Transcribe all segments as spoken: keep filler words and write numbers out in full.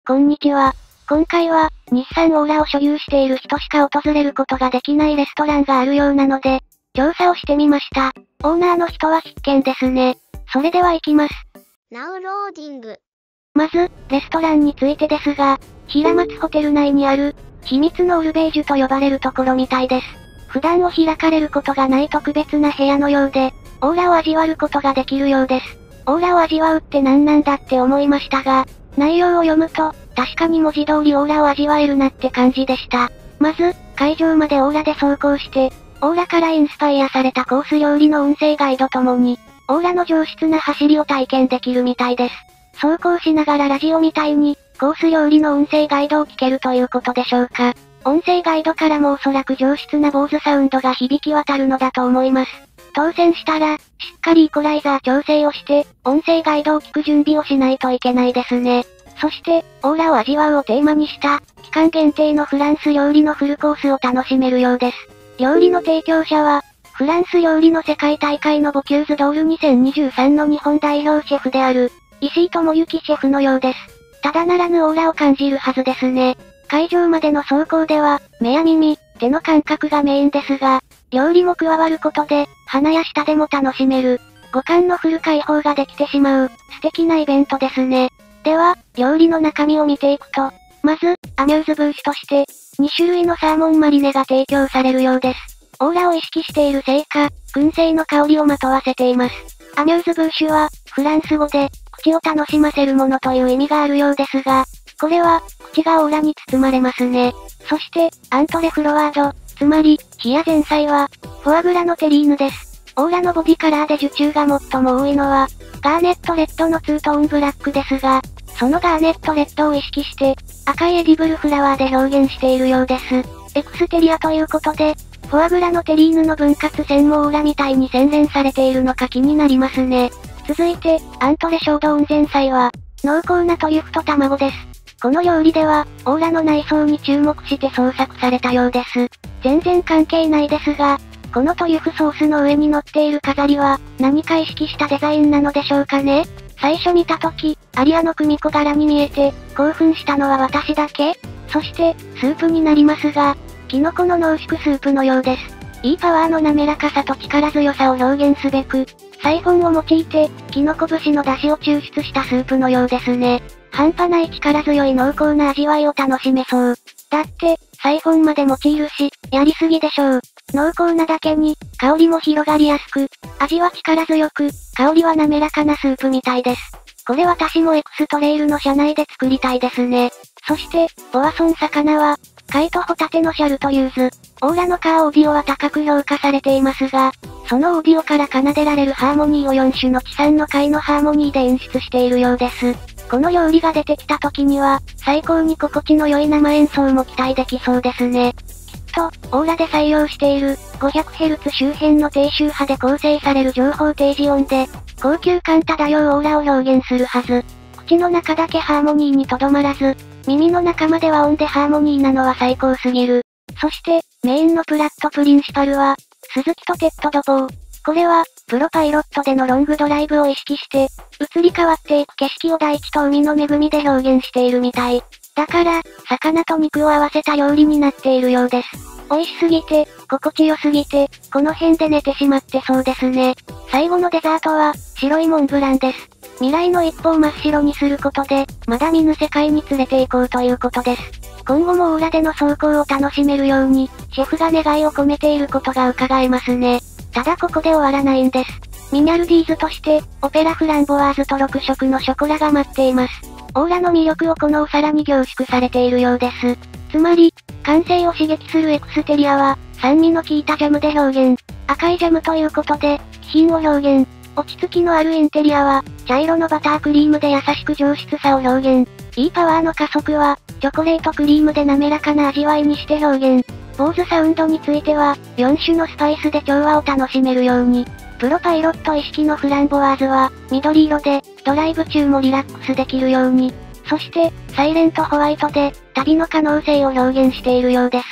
こんにちは。今回は、日産オーラを所有している人しか訪れることができないレストランがあるようなので、調査をしてみました。オーナーの人は必見ですね。それでは行きます。 Now loading。 まず、レストランについてですが、平松ホテル内にある、秘密のオルベージュと呼ばれるところみたいです。普段を開かれることがない特別な部屋のようで、オーラを味わうことができるようです。オーラを味わうって何なんだって思いましたが、内容を読むと、確かに文字通りオーラを味わえるなって感じでした。まず、会場までオーラで走行して、オーラからインスパイアされたコース料理の音声ガイドともに、オーラの上質な走りを体験できるみたいです。走行しながらラジオみたいに、コース料理の音声ガイドを聞けるということでしょうか。音声ガイドからもおそらく上質な坊主サウンドが響き渡るのだと思います。当選したら、しっかりイコライザー調整をして、音声ガイドを聞く準備をしないといけないですね。そして、オーラを味わうをテーマにした、期間限定のフランス料理のフルコースを楽しめるようです。料理の提供者は、フランス料理の世界大会のボキューズドールにせんにじゅうさんの日本代表シェフである、石井智之シェフのようです。ただならぬオーラを感じるはずですね。会場までの走行では、目や耳、手の感覚がメインですが、料理も加わることで、鼻や舌でも楽しめる、五感のフル開放ができてしまう、素敵なイベントですね。では、料理の中身を見ていくと、まず、アミューズブーシュとして、に種類のサーモンマリネが提供されるようです。オーラを意識しているせいか、燻製の香りをまとわせています。アミューズブーシュは、フランス語で、口を楽しませるものという意味があるようですが、これは、口がオーラに包まれますね。そして、アントレフロワード、つまり、冷や前菜は、フォアグラのテリーヌです。オーラのボディカラーで受注が最も多いのは、ガーネットレッドのツートーンブラックですが、そのガーネットレッドを意識して、赤いエディブルフラワーで表現しているようです。エクステリアということで、フォアグラのテリーヌの分割線もオーラみたいに洗練されているのか気になりますね。続いて、アントレショード温前菜は、濃厚なトリュフと卵です。この料理では、オーラの内装に注目して創作されたようです。全然関係ないですが、このトリュフソースの上に乗っている飾りは、何か意識したデザインなのでしょうかね。最初見たとき、アリアの組子柄に見えて、興奮したのは私だけ？そして、スープになりますが、キノコの濃縮スープのようです。いいパワーの滑らかさと力強さを表現すべく、サイフォンを用いて、キノコ節の出汁を抽出したスープのようですね。半端ない力強い濃厚な味わいを楽しめそう。だって、サイフォンまで用いるし、やりすぎでしょう。濃厚なだけに、香りも広がりやすく、味は力強く、香りは滑らかなスープみたいです。これ私もエクストレイルの車内で作りたいですね。そして、ボアソン魚は、貝とホタテのシャルトユーズ。オーラのカーオーディオは高く評価されていますが、そのオーディオから奏でられるハーモニーをよん種の地産の貝のハーモニーで演出しているようです。この料理が出てきた時には、最高に心地の良い生演奏も期待できそうですね。きっと、オーラで採用している ごひゃくヘルツ 周辺の低周波で構成される情報提示音で、高級感漂うオーラを表現するはず。口の中だけハーモニーにとどまらず、耳の中までは音でハーモニーなのは最高すぎる。そして、メインのプラットプリンシパルは、鈴木とテッド・ドボー。これは、プロパイロットでのロングドライブを意識して、移り変わっていく景色を大地と海の恵みで表現しているみたい。だから、魚と肉を合わせた料理になっているようです。美味しすぎて、心地よすぎて、この辺で寝てしまってそうですね。最後のデザートは、白いモンブランです。未来の一歩を真っ白にすることで、まだ見ぬ世界に連れて行こうということです。今後もオーラでの走行を楽しめるように、シェフが願いを込めていることが伺えますね。ただここで終わらないんです。ミニャルディーズとして、オペラフランボワーズとろく色のショコラが待っています。オーラの魅力をこのお皿に凝縮されているようです。つまり、感性を刺激するエクステリアは、酸味の効いたジャムで表現。赤いジャムということで、気品を表現。落ち着きのあるインテリアは、茶色のバタークリームで優しく上質さを表現。いいパワーの加速は、チョコレートクリームで滑らかな味わいにして表現。坊主サウンドについては、よん種のスパイスで調和を楽しめるように。プロパイロット意識のフランボワーズは、緑色で、ドライブ中もリラックスできるように。そして、サイレントホワイトで、旅の可能性を表現しているようです。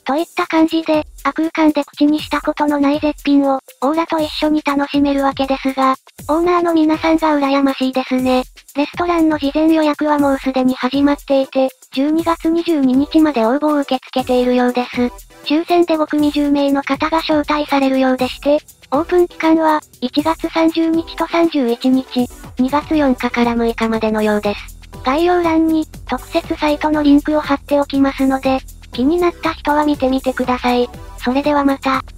といった感じで、亜空間で口にしたことのない絶品を、オーラと一緒に楽しめるわけですが、オーナーの皆さんが羨ましいですね。レストランの事前予約はもうすでに始まっていて、じゅうにがつにじゅうににちまで応募を受け付けているようです。抽選でごくみじゅうめいの方が招待されるようでして、オープン期間は、いちがつさんじゅうにちとさんじゅういちにち、にがつよっかからむいかまでのようです。概要欄に、特設サイトのリンクを貼っておきますので、気になった人は見てみてください。それではまた。